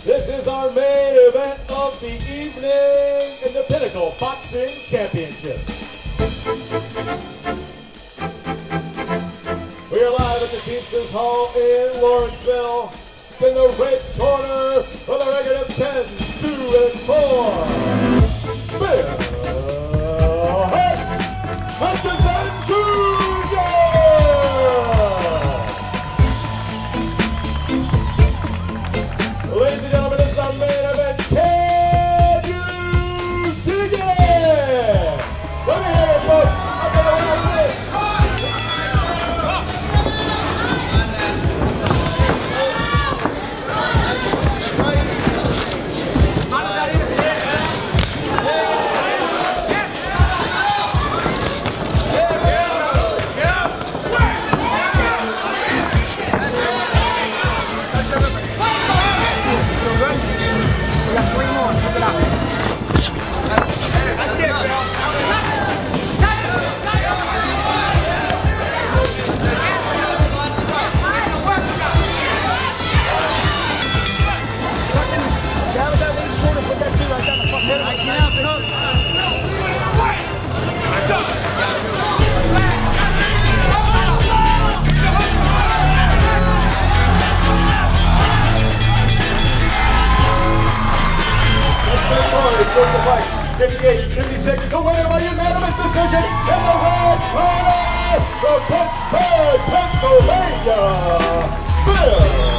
This is our main event of the evening in the Pinnacle Boxing Championship. We are live at the Teamsters Hall in Lawrenceville. In the red corner for the record of 10, 2, and 4. Bill Hutchinson Jr. Ladies and gentlemen, this is our main event. Can you dig it? Let me hear it, folks. I'm going to like this. Goes to fight. 58, 56, the winner by unanimous decision in the red corner from Pittsburgh, Pennsylvania, Bill